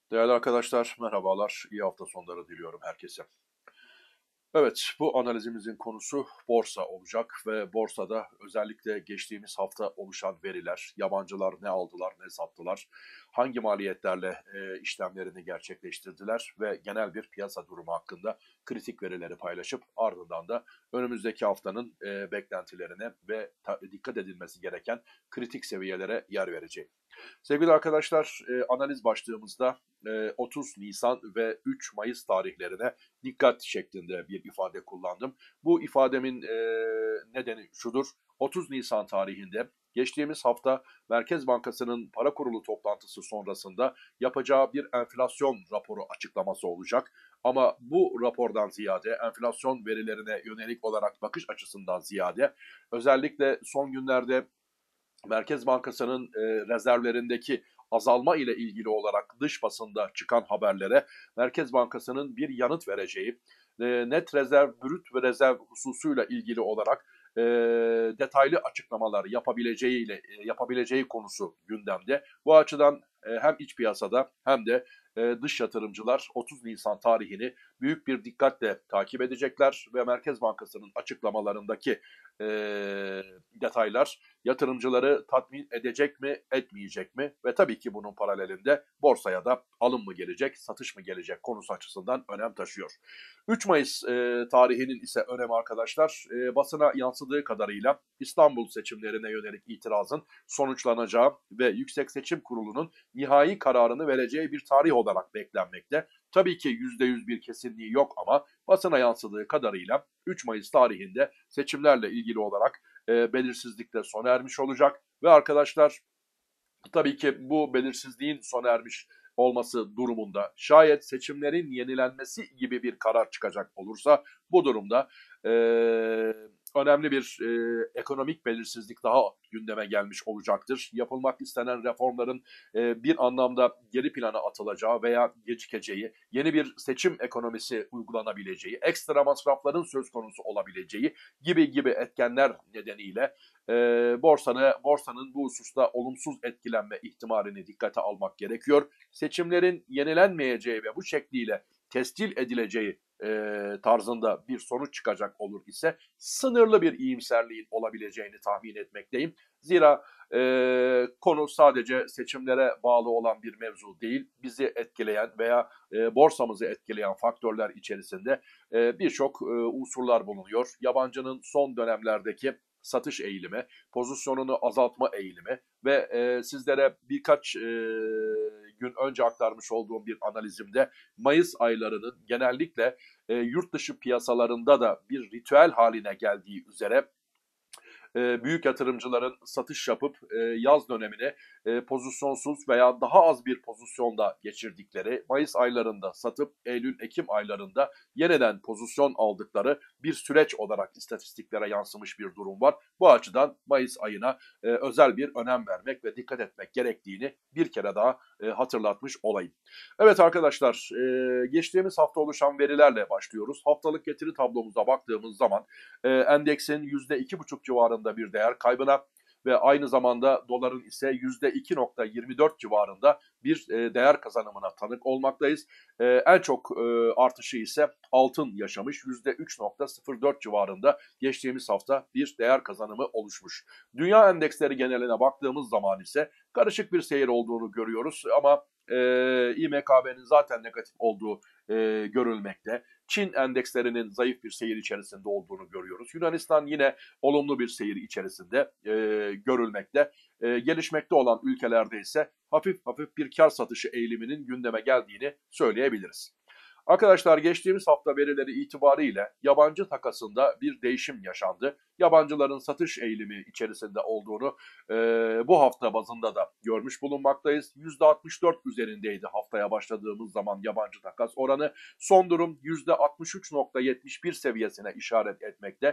Değerli arkadaşlar, merhabalar. İyi hafta sonları diliyorum herkese. Evet, bu analizimizin konusu borsa olacak ve borsada özellikle geçtiğimiz hafta oluşan veriler, yabancılar ne aldılar, ne sattılar, hangi maliyetlerle işlemlerini gerçekleştirdiler ve genel bir piyasa durumu hakkında kritik verileri paylaşıp ardından da önümüzdeki haftanın beklentilerine ve dikkat edilmesi gereken kritik seviyelere yer vereceğim. Sevgili arkadaşlar, analiz başlığımızda 30 Nisan ve 3 Mayıs tarihlerine dikkat şeklinde bir ifade kullandım. Bu ifademin nedeni şudur. 30 Nisan tarihinde geçtiğimiz hafta Merkez Bankası'nın para kurulu toplantısı sonrasında yapacağı bir enflasyon raporu açıklaması olacak. Ama bu rapordan ziyade enflasyon verilerine yönelik olarak bakış açısından ziyade özellikle son günlerde Merkez Bankası'nın rezervlerindeki azalma ile ilgili olarak dış basında çıkan haberlere Merkez Bankası'nın bir yanıt vereceği, net rezerv, brüt ve rezerv hususuyla ilgili olarak detaylı açıklamalar yapabileceği konusu gündemde. Bu açıdan hem iç piyasada hem de dış yatırımcılar 30 Nisan tarihini büyük bir dikkatle takip edecekler ve Merkez Bankası'nın açıklamalarındaki e, detaylar yatırımcıları tatmin edecek mi, etmeyecek mi? Ve tabii ki bunun paralelinde borsaya da alım mı gelecek, satış mı gelecek konusu açısından önem taşıyor. 3 Mayıs tarihinin ise önemi arkadaşlar basına yansıdığı kadarıyla İstanbul seçimlerine yönelik itirazın sonuçlanacağı ve Yüksek Seçim Kurulu'nun nihai kararını vereceği bir tarih olarak beklenmekte. Tabii ki %100 bir kesinliği yok ama basına yansıdığı kadarıyla 3 Mayıs tarihinde seçimlerle ilgili olarak belirsizlik de sona ermiş olacak. Ve arkadaşlar tabii ki bu belirsizliğin sona ermiş olması durumunda şayet seçimlerin yenilenmesi gibi bir karar çıkacak olursa bu durumda e, önemli bir ekonomik belirsizlik daha gündeme gelmiş olacaktır. Yapılmak istenen reformların bir anlamda geri plana atılacağı veya gecikeceği, yeni bir seçim ekonomisi uygulanabileceği, ekstra masrafların söz konusu olabileceği gibi etkenler nedeniyle borsanın bu hususta olumsuz etkilenme ihtimalini dikkate almak gerekiyor. Seçimlerin yenilenmeyeceği ve bu şekliyle tescil edileceği tarzında bir sonuç çıkacak olur ise sınırlı bir iyimserliğin olabileceğini tahmin etmekteyim. Zira konu sadece seçimlere bağlı olan bir mevzu değil. Bizi etkileyen veya borsamızı etkileyen faktörler içerisinde birçok unsurlar bulunuyor. Yabancının son dönemlerdeki satış eğilimi, pozisyonunu azaltma eğilimi ve sizlere birkaç gün önce aktarmış olduğum bir analizimde Mayıs aylarının genellikle yurt dışı piyasalarında da bir ritüel haline geldiği üzere büyük yatırımcıların satış yapıp yaz dönemini pozisyonsuz veya daha az bir pozisyonda geçirdikleri, Mayıs aylarında satıp Eylül-Ekim aylarında yeniden pozisyon aldıkları bir süreç olarak istatistiklere yansımış bir durum var. Bu açıdan Mayıs ayına özel bir önem vermek ve dikkat etmek gerektiğini bir kere daha hatırlatmış olayım. Evet arkadaşlar, geçtiğimiz hafta oluşan verilerle başlıyoruz. Haftalık getiri tablomuza baktığımız zaman endeksin %2,5 civarında bir değer kaybına ve aynı zamanda doların ise %2,24 civarında bir değer kazanımına tanık olmaktayız. En çok artışı ise altın yaşamış %3,04 civarında geçtiğimiz hafta bir değer kazanımı oluşmuş. Dünya endeksleri geneline baktığımız zaman ise karışık bir seyir olduğunu görüyoruz ama İMKB'nin zaten negatif olduğu görülmekte. Çin endekslerinin zayıf bir seyir içerisinde olduğunu görüyoruz. Yunanistan yine olumlu bir seyir içerisinde görülmekte. Gelişmekte olan ülkelerde ise hafif hafif bir kar satışı eğiliminin gündeme geldiğini söyleyebiliriz. Arkadaşlar geçtiğimiz hafta verileri itibariyle yabancı takasında bir değişim yaşandı. Yabancıların satış eğilimi içerisinde olduğunu bu hafta bazında da görmüş bulunmaktayız. %64 üzerindeydi haftaya başladığımız zaman yabancı takas oranı. Son durum %63,71 seviyesine işaret etmekte.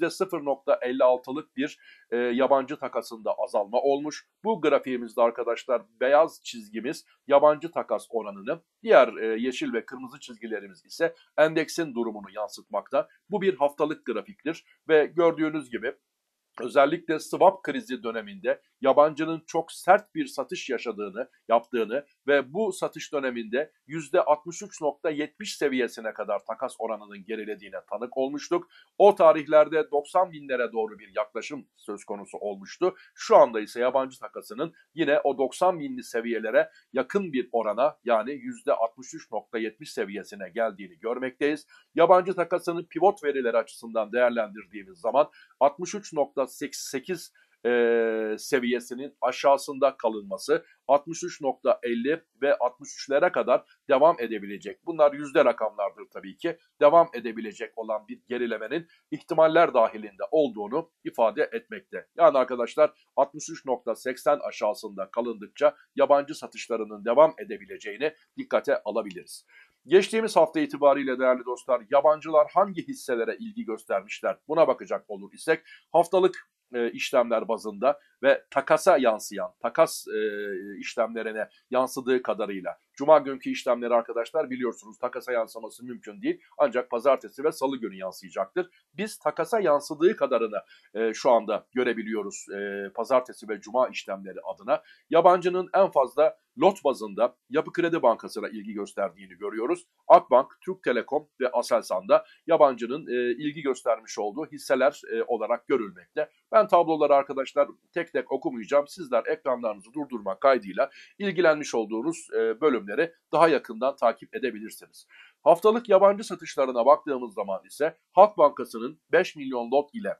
%0,56'lık bir yabancı takasında azalma olmuş. Bu grafiğimizde arkadaşlar beyaz çizgimiz yabancı takas oranını, diğer yeşil ve kırmızı çizgilerimiz ise endeksin durumunu yansıtmakta. Bu bir haftalık grafiktir ve gördüğünüz gibi özellikle swap krizi döneminde yabancının çok sert bir satış yaptığını ve bu satış döneminde %63.70 seviyesine kadar takas oranının gerilediğine tanık olmuştuk. O tarihlerde 90 binlere doğru bir yaklaşım söz konusu olmuştu. Şu anda ise yabancı takasının yine o 90 binli seviyelere yakın bir orana, yani %63.70 seviyesine geldiğini görmekteyiz. Yabancı takasının pivot verileri açısından değerlendirdiğimiz zaman 63.88 seviyesinin aşağısında kalınması, 63.50 ve 63'lere kadar devam edebilecek. Bunlar yüzde rakamlardır tabii ki. Devam edebilecek olan bir gerilemenin ihtimaller dahilinde olduğunu ifade etmekte. Yani arkadaşlar 63.80 aşağısında kalındıkça yabancı satışlarının devam edebileceğini dikkate alabiliriz. Geçtiğimiz hafta itibariyle değerli dostlar, yabancılar hangi hisselere ilgi göstermişler? Buna bakacak olur isek haftalık işlemler bazında ve takasa yansıyan, takas işlemlerine yansıdığı kadarıyla. Cuma günkü işlemleri arkadaşlar biliyorsunuz takasa yansıması mümkün değil. Ancak pazartesi ve salı günü yansıyacaktır. Biz takasa yansıdığı kadarını şu anda görebiliyoruz pazartesi ve cuma işlemleri adına. Yabancının en fazla lot bazında Yapı Kredi Bankası'na ilgi gösterdiğini görüyoruz. Akbank, Türk Telekom ve Aselsan'da yabancının ilgi göstermiş olduğu hisseler olarak görülmekte. Ben tabloları arkadaşlar tek tek okumayacağım. Sizler ekranlarınızı durdurmak kaydıyla ilgilenmiş olduğunuz bölümleri daha yakından takip edebilirsiniz. Haftalık yabancı satışlarına baktığımız zaman ise Halk Bankası'nın 5 milyon lot ile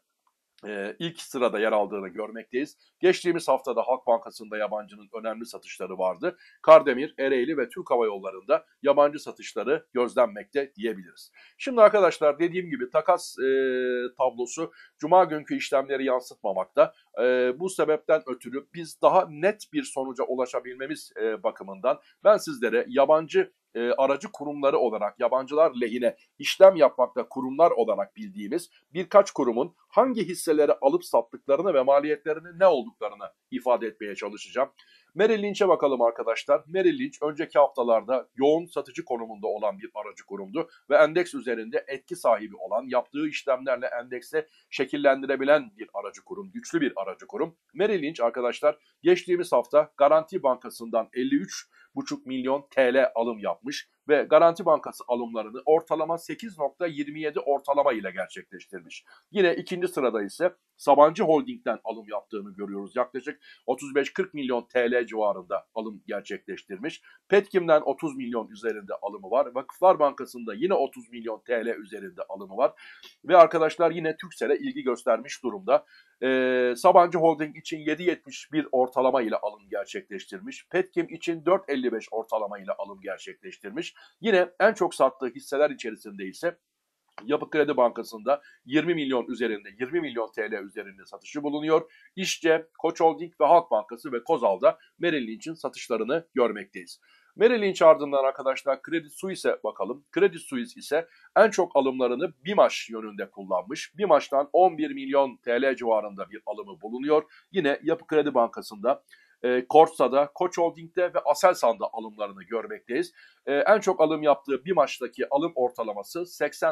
ilk sırada yer aldığını görmekteyiz. Geçtiğimiz haftada Halk Bankası'nda yabancının önemli satışları vardı. Kardemir, Ereğli ve Türk Hava Yolları'nda yabancı satışları gözlenmekte diyebiliriz. Şimdi arkadaşlar dediğim gibi takas tablosu Cuma günkü işlemleri yansıtmamakta. Bu sebepten ötürü biz daha net bir sonuca ulaşabilmemiz bakımından ben sizlere yabancı aracı kurumları olarak, yabancılar lehine işlem yapmakta kurumlar olarak bildiğimiz birkaç kurumun hangi hisseleri alıp sattıklarını ve maliyetlerinin ne olduklarını ifade etmeye çalışacağım. Merrill Lynch'e bakalım arkadaşlar. Merrill Lynch önceki haftalarda yoğun satıcı konumunda olan bir aracı kurumdu ve endeks üzerinde etki sahibi olan, yaptığı işlemlerle endekse şekillendirebilen bir aracı kurum, güçlü bir aracı kurum. Merrill Lynch arkadaşlar geçtiğimiz hafta Garanti Bankası'ndan 53,5 milyon TL alım yapmış ve Garanti Bankası alımlarını ortalama 8.27 ortalama ile gerçekleştirmiş. Yine ikinci sırada ise Sabancı Holding'den alım yaptığını görüyoruz. Yaklaşık 35-40 milyon TL civarında alım gerçekleştirmiş. Petkim'den 30 milyon üzerinde alımı var. Vakıflar Bankası'nda yine 30 milyon TL üzerinde alımı var. Ve arkadaşlar yine Turkcell'e ilgi göstermiş durumda. Sabancı Holding için 7.71 ortalama ile alım gerçekleştirmiş. Petkim için 4.55 ortalama ile alım gerçekleştirmiş. Yine en çok sattığı hisseler içerisinde ise Yapı Kredi Bankası'nda 20 milyon üzerinde, 20 milyon TL üzerinde satışı bulunuyor. İşçe, Koç Holding ve Halk Bankası ve Kozal'da Merrill Lynch'in satışlarını görmekteyiz. Merrill Lynch ardından arkadaşlar Credit Suisse'e bakalım. Credit Suisse ise en çok alımlarını BİMAŞ yönünde kullanmış. BİMAŞ'tan 11 milyon TL civarında bir alımı bulunuyor. Yine Yapı Kredi Bankası'nda, Korsa'da, Koç Holding'de ve Aselsan'da alımlarını görmekteyiz. En çok alım yaptığı bir maçtaki alım ortalaması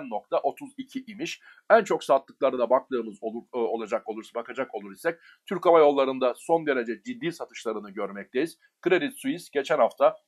80.32 imiş. En çok sattıklarına baktığımız bakacak olur isek Türk Hava Yolları'nda son derece ciddi satışlarını görmekteyiz. Credit Suisse geçen hafta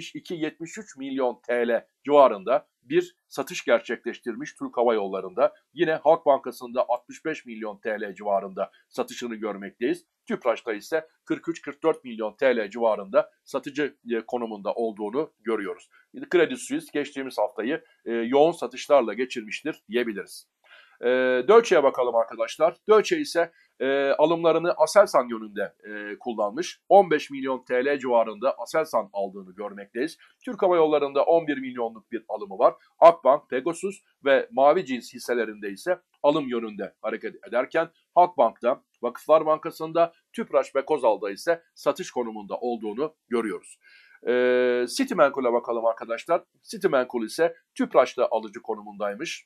72-73 milyon TL civarında bir satış gerçekleştirmiş Türk Hava Yolları'nda. Yine Halk Bankası'nda 65 milyon TL civarında satışını görmekteyiz. Tüpraş'ta ise 43-44 milyon TL civarında satıcı konumunda olduğunu görüyoruz. Credit Suisse geçtiğimiz haftayı yoğun satışlarla geçirmiştir diyebiliriz. Deutsche'ye bakalım arkadaşlar. Deutsche ise alımlarını Aselsan yönünde kullanmış. 15 milyon TL civarında Aselsan aldığını görmekteyiz. Türk Hava Yolları'nda 11 milyonluk bir alımı var. Akbank, Pegasus ve Mavi Cins hisselerinde ise alım yönünde hareket ederken Halkbank'ta, Vakıflar Bankası'nda, Tüpraş ve Kozal'da ise satış konumunda olduğunu görüyoruz. Citimenkul'a bakalım arkadaşlar. Citimenkul ise Tüpraş'ta alıcı konumundaymış.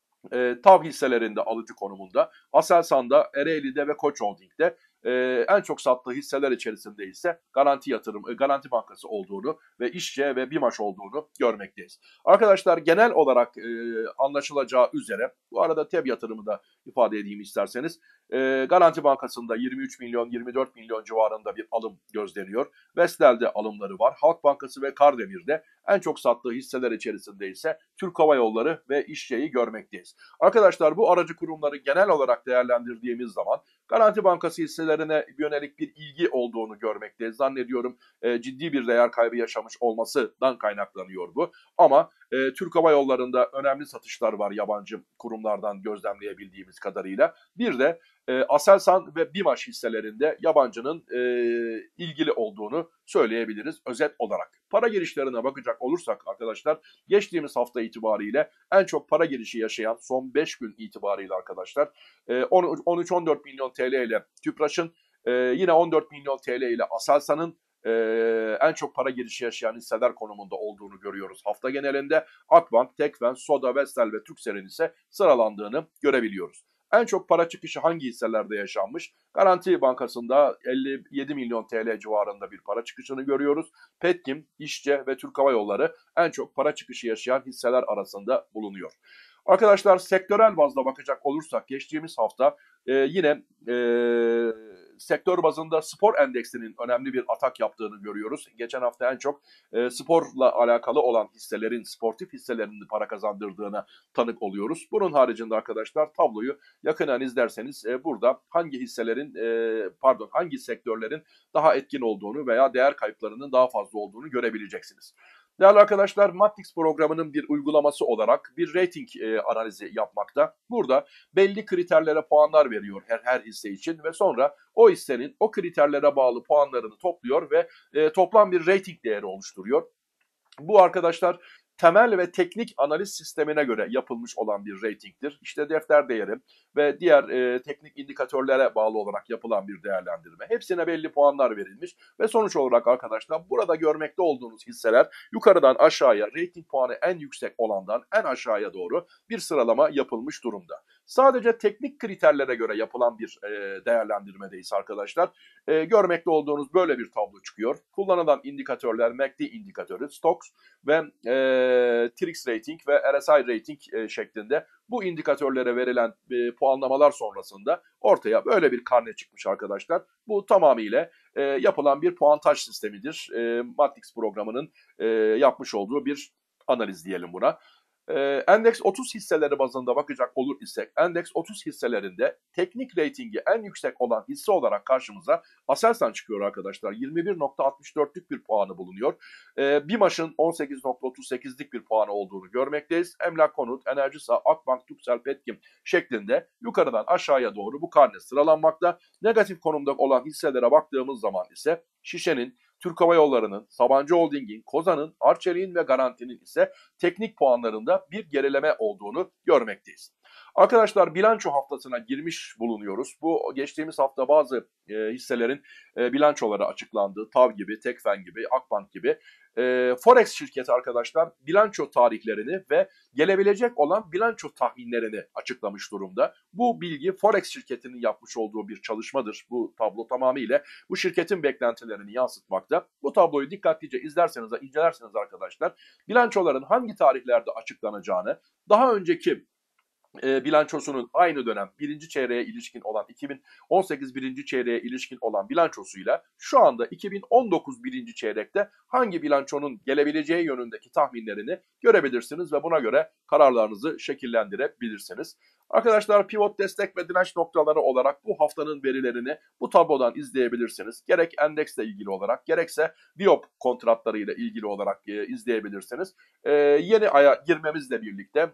TAV hisselerinde alıcı konumunda, Aselsan'da, Ereğli'de ve Koç Holding'de en çok sattığı hisseler içerisinde ise Garanti Bankası olduğunu ve İşçe ve BİMAŞ olduğunu görmekteyiz. Arkadaşlar genel olarak anlaşılacağı üzere, bu arada TEB yatırımı da ifade edeyim isterseniz, Garanti Bankası'nda 23 milyon 24 milyon civarında bir alım gözleniyor. Vestel'de alımları var. Halk Bankası ve Kardemir'de en çok sattığı hisseler içerisinde ise Türk Hava Yolları ve İşçe'yi görmekteyiz. Arkadaşlar bu aracı kurumları genel olarak değerlendirdiğimiz zaman Garanti Bankası hisselerine yönelik bir ilgi olduğunu görmekteyiz. Zannediyorum ciddi bir değer kaybı yaşamış olmasından kaynaklanıyor bu. Ama Türk Hava Yolları'nda önemli satışlar var yabancı kurumlardan gözlemleyebildiğimiz kadarıyla. Bir de Aselsan ve BİMAŞ hisselerinde yabancının ilgili olduğunu söyleyebiliriz özet olarak. Para girişlerine bakacak olursak arkadaşlar geçtiğimiz hafta itibariyle en çok para girişi yaşayan son 5 gün itibariyle arkadaşlar 13-14 milyon TL ile Tüpraş'ın yine 14 milyon TL ile Aselsan'ın en çok para girişi yaşayan hisseler konumunda olduğunu görüyoruz. Hafta genelinde Akbank, Tekfen, Soda, Vestel ve Turkcell'in ise sıralandığını görebiliyoruz. En çok para çıkışı hangi hisselerde yaşanmış? Garanti Bankası'nda 57 milyon TL civarında bir para çıkışını görüyoruz. Petkim, İşçe ve Türk Hava Yolları en çok para çıkışı yaşayan hisseler arasında bulunuyor. Arkadaşlar sektörel bazda bakacak olursak geçtiğimiz hafta yine sektör bazında spor endeksinin önemli bir atak yaptığını görüyoruz. Geçen hafta en çok sporla alakalı olan hisselerin, sportif hisselerinin para kazandırdığına tanık oluyoruz. Bunun haricinde arkadaşlar tabloyu yakından izlerseniz burada hangi hisselerin, hangi sektörlerin daha etkin olduğunu veya değer kayıplarının daha fazla olduğunu görebileceksiniz. Değerli arkadaşlar, Matrix programının bir uygulaması olarak bir rating analizi yapmakta. Burada belli kriterlere puanlar veriyor her hisse için ve sonra o hissenin o kriterlere bağlı puanlarını topluyor ve toplam bir rating değeri oluşturuyor. Bu arkadaşlar temel ve teknik analiz sistemine göre yapılmış olan bir ratingdir. İşte defter değeri ve diğer teknik indikatörlere bağlı olarak yapılan bir değerlendirme. Hepsine belli puanlar verilmiş ve sonuç olarak arkadaşlar burada görmekte olduğunuz hisseler yukarıdan aşağıya rating puanı en yüksek olandan en aşağıya doğru bir sıralama yapılmış durumda. Sadece teknik kriterlere göre yapılan bir değerlendirmedeyiz arkadaşlar. Görmekte olduğunuz böyle bir tablo çıkıyor. Kullanılan indikatörler MACD indikatörü, Stoxx ve TRX rating ve RSI rating şeklinde bu indikatörlere verilen puanlamalar sonrasında ortaya böyle bir karne çıkmış arkadaşlar. Bu tamamıyla yapılan bir puantaj sistemidir. Matrix programının yapmış olduğu bir analiz diyelim buna. Endeks 30 hisseleri bazında bakacak olur isek, Endeks 30 hisselerinde teknik reytingi en yüksek olan hisse olarak karşımıza Aselsan çıkıyor arkadaşlar. 21.64'lük bir puanı bulunuyor. BİMAŞ'ın 18.38'lik bir puanı olduğunu görmekteyiz. Emlak Konut, Enerjisa, Akbank, Turkcell, Petkim şeklinde yukarıdan aşağıya doğru bu karne sıralanmakta. Negatif konumda olan hisselere baktığımız zaman ise Şişe'nin, Türk Hava Yolları'nın, Sabancı Holding'in, Kozan'ın, Arçelik'in ve Garanti'nin ise teknik puanlarında bir gerileme olduğunu görmekteyiz. Arkadaşlar bilanço haftasına girmiş bulunuyoruz. Bu geçtiğimiz hafta bazı hisselerin bilançoları açıklandı. TAV gibi, Tekfen gibi, Akbank gibi. Forex şirketi arkadaşlar bilanço tarihlerini ve gelebilecek olan bilanço tahminlerini açıklamış durumda. Bu bilgi Forex şirketinin yapmış olduğu bir çalışmadır. Bu tablo tamamıyla bu şirketin beklentilerini yansıtmakta. Bu tabloyu dikkatlice incelerseniz arkadaşlar bilançoların hangi tarihlerde açıklanacağını, daha önceki bilançosunun aynı dönem birinci çeyreğe ilişkin olan 2018 birinci çeyreğe ilişkin olan bilançosuyla şu anda 2019 birinci çeyrekte hangi bilançonun gelebileceği yönündeki tahminlerini görebilirsiniz ve buna göre kararlarınızı şekillendirebilirsiniz. Arkadaşlar pivot destek ve direnç noktaları olarak bu haftanın verilerini bu tablodan izleyebilirsiniz. Gerek endeksle ilgili olarak gerekse Biop kontratlarıyla ilgili olarak izleyebilirsiniz. Yeni aya girmemizle birlikte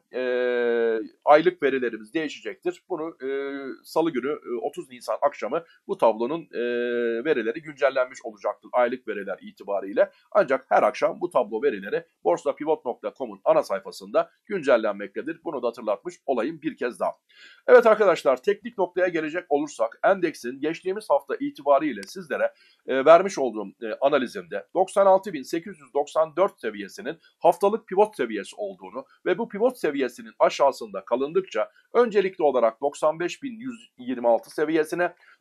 aylık verilerimiz değişecektir. Bunu salı günü 30 Nisan akşamı bu tablonun verileri güncellenmiş olacaktır aylık veriler itibariyle. Ancak her akşam bu tablo verileri borsapivot.com'un ana sayfasında güncellenmektedir. Bunu da hatırlatmış olayım bir kez daha. Evet arkadaşlar teknik noktaya gelecek olursak endeksin geçtiğimiz hafta itibariyle sizlere vermiş olduğum analizimde 96.894 seviyesinin haftalık pivot seviyesi olduğunu ve bu pivot seviyesinin aşağısında kalındıkça öncelikli olarak 95.126 seviyesine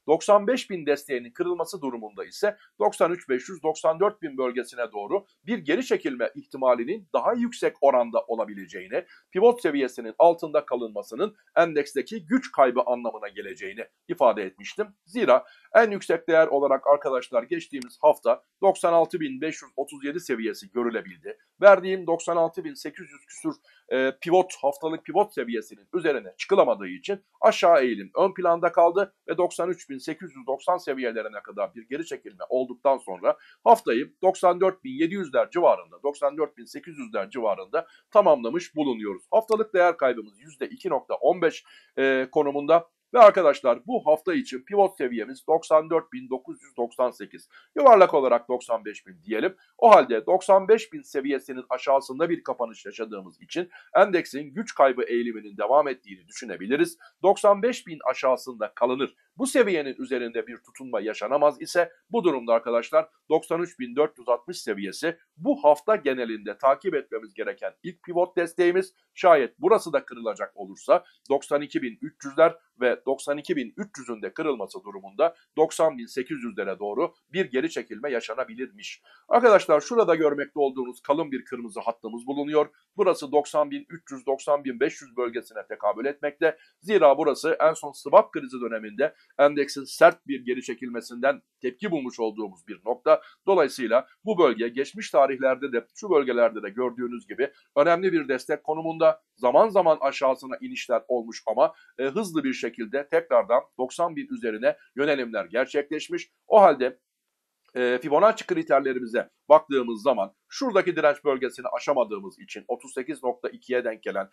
95.000 desteğinin kırılması durumunda ise 93.500-94.000 bölgesine doğru bir geri çekilme ihtimalinin daha yüksek oranda olabileceğini, pivot seviyesinin altında kalınmasının endeksteki güç kaybı anlamına geleceğini ifade etmiştim. Zira en yüksek değer olarak arkadaşlar geçtiğimiz hafta 96.537 seviyesi görülebildi. Verdiğim 96.800 küsur haftalık pivot seviyesinin üzerine çıkılamadığı için aşağı eğilim ön planda kaldı ve 93.890 seviyelerine kadar bir geri çekilme olduktan sonra haftayı 94.700'ler civarında, 94.800'ler civarında tamamlamış bulunuyoruz. Haftalık değer kaybımız %2.15 konumunda. Ve arkadaşlar bu hafta için pivot seviyemiz 94.998. Yuvarlak olarak 95.000 diyelim. O halde 95.000 seviyesinin aşağısında bir kapanış yaşadığımız için endeksin güç kaybı eğiliminin devam ettiğini düşünebiliriz. 95.000 aşağısında kalınır. Bu seviyenin üzerinde bir tutunma yaşanamaz ise bu durumda arkadaşlar 93.460 seviyesi bu hafta genelinde takip etmemiz gereken ilk pivot desteğimiz. Şayet burası da kırılacak olursa 92.300'ler ve 92.300'ün de kırılması durumunda 90.800'lere doğru bir geri çekilme yaşanabilirmiş. Arkadaşlar şurada görmekte olduğunuz kalın bir kırmızı hattımız bulunuyor. Burası 90.300-90.500 bölgesine tekabül etmekte. Zira burası en son swap krizi döneminde endeksin sert bir geri çekilmesinden tepki bulmuş olduğumuz bir nokta. Dolayısıyla bu bölge geçmiş tarihlerde de şu bölgelerde de gördüğünüz gibi önemli bir destek konumunda. Zaman zaman aşağısına inişler olmuş ama hızlı bir şekilde tekrardan 90.000 üzerine yönelimler gerçekleşmiş. O halde Fibonacci kriterlerimize baktığımız zaman şuradaki direnç bölgesini aşamadığımız için 38.2'ye denk gelen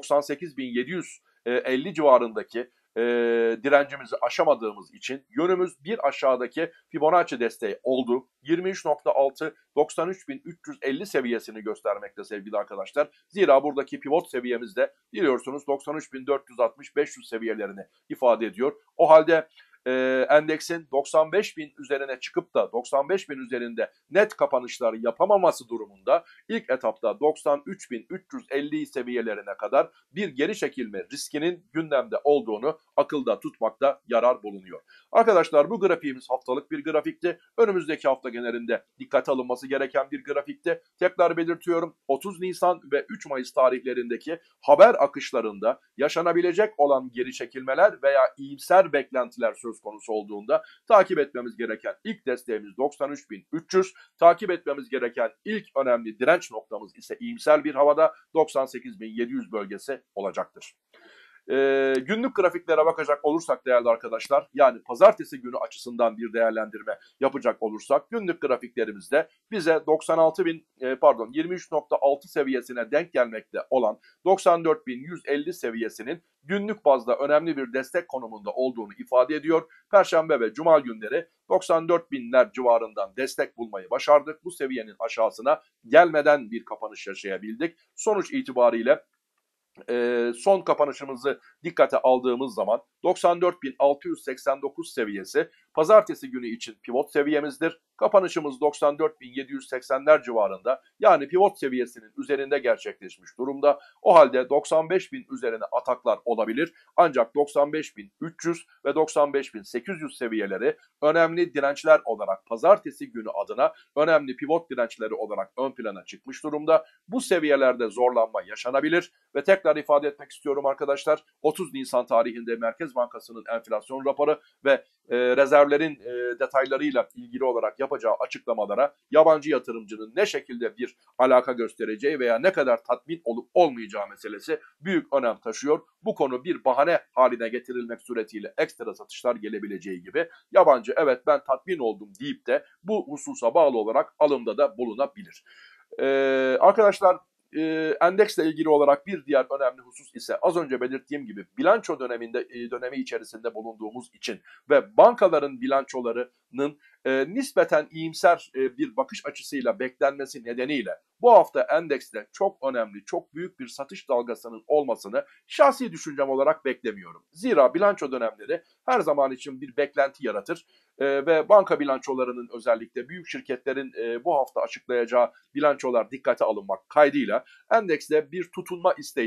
98.750 civarındaki direncimizi aşamadığımız için yönümüz bir aşağıdaki Fibonacci desteği oldu. 23.6 93.350 seviyesini göstermekte sevgili arkadaşlar. Zira buradaki pivot seviyemizde biliyorsunuz 93.460-500 seviyelerini ifade ediyor. O halde endeksin 95.000 üzerine çıkıp da 95.000 üzerinde net kapanışlar yapamaması durumunda ilk etapta 93.350 seviyelerine kadar bir geri çekilme riskinin gündemde olduğunu akılda tutmakta yarar bulunuyor. Arkadaşlar bu grafiğimiz haftalık bir grafikti. Önümüzdeki hafta genelinde dikkate alınması gereken bir grafikti. Tekrar belirtiyorum 30 Nisan ve 3 Mayıs tarihlerindeki haber akışlarında yaşanabilecek olan geri çekilmeler veya iyimser beklentiler söz konusu olduğunda takip etmemiz gereken ilk desteğimiz 93.300, takip etmemiz gereken ilk önemli direnç noktamız ise iyimser bir havada 98.700 bölgesi olacaktır. Günlük grafiklere bakacak olursak değerli arkadaşlar, yani pazartesi günü açısından bir değerlendirme yapacak olursak günlük grafiklerimizde bize 23.6 seviyesine denk gelmekte olan 94.150 seviyesinin günlük bazda önemli bir destek konumunda olduğunu ifade ediyor. Perşembe ve Cuma günleri 94.000'ler civarından destek bulmayı başardık. Bu seviyenin aşağısına gelmeden bir kapanış yaşayabildik. Sonuç itibariyle son kapanışımızı dikkate aldığımız zaman 94.689 seviyesi pazartesi günü için pivot seviyemizdir. Kapanışımız 94.780'ler civarında, yani pivot seviyesinin üzerinde gerçekleşmiş durumda. O halde 95.000 üzerine ataklar olabilir. Ancak 95.300 ve 95.800 seviyeleri önemli dirençler olarak pazartesi günü adına önemli pivot dirençleri olarak ön plana çıkmış durumda. Bu seviyelerde zorlanma yaşanabilir ve tekrar ifade etmek istiyorum arkadaşlar. 30 Nisan tarihinde Merkez Bankası'nın enflasyon raporu ve rezervlerin detaylarıyla ilgili olarak yapacağı açıklamalara yabancı yatırımcının ne şekilde bir alaka göstereceği veya ne kadar tatmin olup olmayacağı meselesi büyük önem taşıyor. Bu konu bir bahane haline getirilmek suretiyle ekstra satışlar gelebileceği gibi yabancı evet ben tatmin oldum deyip de bu hususa bağlı olarak alımda da bulunabilir. Arkadaşlar endeksle ilgili olarak bir diğer önemli husus ise az önce belirttiğim gibi bilanço dönemi içerisinde bulunduğumuz için ve bankaların bilançolarının nispeten iyimser bir bakış açısıyla beklenmesi nedeniyle bu hafta endekste çok önemli, çok büyük bir satış dalgasının olmasını şahsi düşüncem olarak beklemiyorum. Zira bilanço dönemleri her zaman için bir beklenti yaratır ve banka bilançolarının özellikle büyük şirketlerin bu hafta açıklayacağı bilançolar dikkate alınmak kaydıyla endekste bir tutunma isteğinin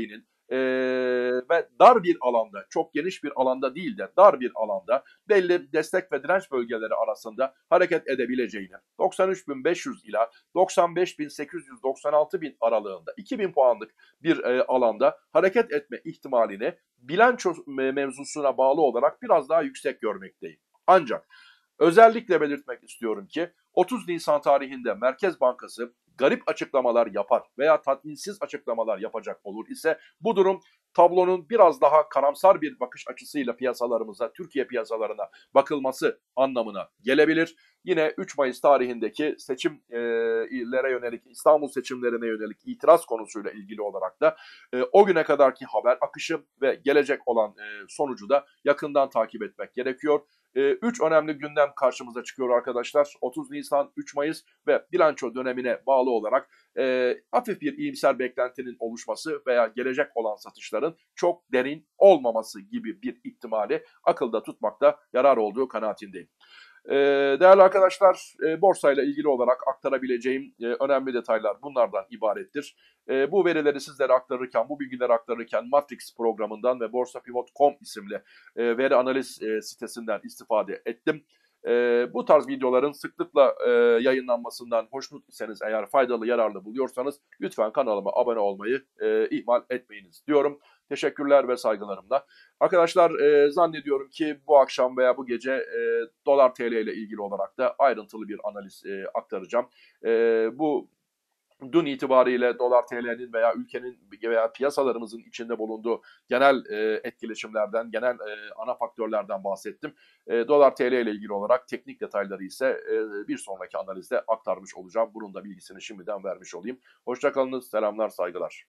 ve dar bir alanda, çok geniş bir alanda değil de dar bir alanda belli destek ve direnç bölgeleri arasında hareket edebileceğini, 93.500 ila 95.896.000 aralığında 2.000 puanlık bir alanda hareket etme ihtimalini bilanço mevzusuna bağlı olarak biraz daha yüksek görmekteyim. Ancak özellikle belirtmek istiyorum ki 30 Nisan tarihinde Merkez Bankası garip açıklamalar yapar veya tatminsiz açıklamalar yapacak olur ise bu durum tablonun biraz daha karamsar bir bakış açısıyla piyasalarımıza, Türkiye piyasalarına bakılması anlamına gelebilir. Yine 3 Mayıs tarihindeki seçimlere yönelik, İstanbul seçimlerine yönelik itiraz konusuyla ilgili olarak da o güne kadarki haber akışı ve gelecek olan sonucu da yakından takip etmek gerekiyor. 3 önemli gündem karşımıza çıkıyor arkadaşlar. 30 Nisan, 3 Mayıs ve bilanço dönemine bağlı olarak hafif bir iyimser beklentinin oluşması veya gelecek olan satışların çok derin olmaması gibi bir ihtimali akılda tutmakta yarar olduğu kanaatindeyim. Değerli arkadaşlar, borsayla ilgili olarak aktarabileceğim önemli detaylar bunlardan ibarettir. Bu verileri sizlere aktarırken, bu bilgileri aktarırken Matrix programından ve borsapivot.com isimli veri analiz sitesinden istifade ettim. Bu tarz videoların sıklıkla yayınlanmasından hoşnut iseniz, eğer faydalı, yararlı buluyorsanız lütfen kanalıma abone olmayı ihmal etmeyiniz diyorum. Teşekkürler ve saygılarımla. Arkadaşlar zannediyorum ki bu akşam veya bu gece dolar TL ile ilgili olarak da ayrıntılı bir analiz aktaracağım. Bu dün itibariyle dolar TL'nin veya ülkenin veya piyasalarımızın içinde bulunduğu genel etkileşimlerden, genel ana faktörlerden bahsettim. Dolar TL ile ilgili olarak teknik detayları ise bir sonraki analizde aktarmış olacağım. Bunun da bilgisini şimdiden vermiş olayım. Hoşça kalınız, selamlar, saygılar.